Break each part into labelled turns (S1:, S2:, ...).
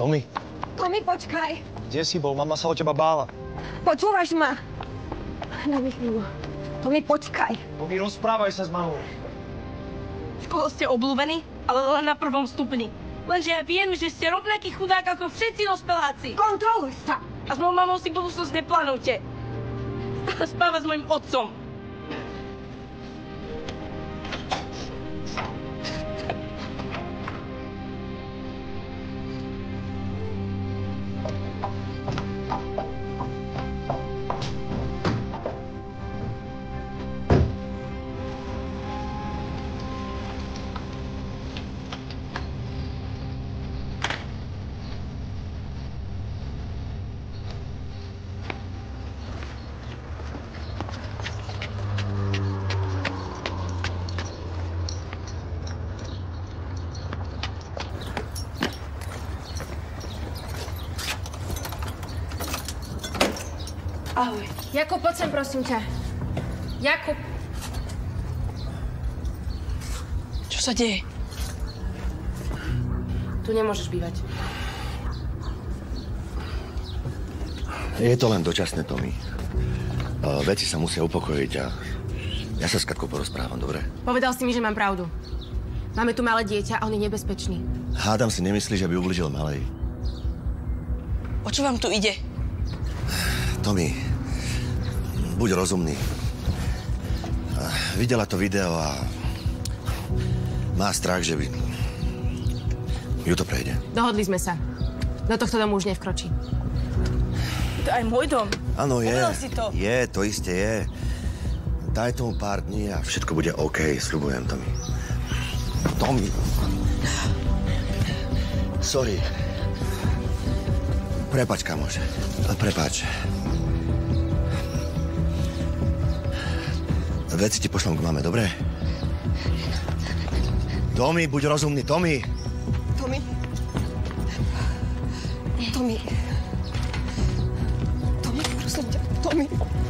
S1: Tommy.
S2: Tommy, počkaj.
S1: Kde si bol? Mama sa o teba bála.
S2: Počúvaš ma? Daj mi chvíľu. Tommy, počkaj.
S1: Tommy, rozprávaj sa s mamou.
S3: Školu ste obľúbení, ale len na prvom stupni. Lenže ja viem, že ste rovnaký chudák ako všetci dospeláci.
S2: Kontroluj sa.
S3: A s mojou mamou si budúcnosť neplánujte. Stále spáva s mojim otcom.
S2: Ahoj.
S4: Jakub, poď sem, prosím ťa. Jakub.
S3: Čo sa deje?
S4: Tu nemôžeš bývať.
S5: Je to len dočasné, Tommy. Veci sa musia upokojiť a ja sa s Katkou porozprávam, dobre?
S4: Povedal si mi, že mám pravdu. Máme tu malé dieťa a on je nebezpečný.
S5: Hádam si nemyslí, že by ublížil malej.
S3: O čo vám tu ide?
S5: Tommy, buď rozumný. Videla to video a má strach, že by ju to prejde.
S4: Dohodli sme sa. Do tohto domu už nevkročí.
S3: To je aj môj dom.
S5: Áno, je.
S3: Povedal si to.
S5: Je, to isté je. Daj tomu pár dní a všetko bude OK, sľubujem, Tommy. Tommy. Sorry. Prepáč, kamoš. Prepáč. Veci ti pošlom k mame, dobre? Tommy, buď rozumný, Tommy!
S2: Tommy. Tommy. Tommy, prosím ťa, Tommy.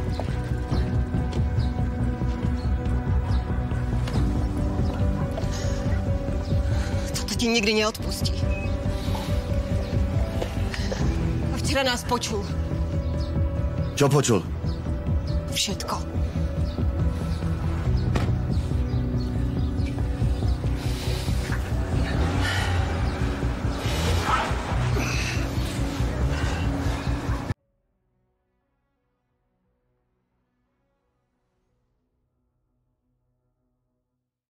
S2: Toto ti nikdy neodpustí. A včera nás počul.
S5: Čo počul?
S2: Všetko.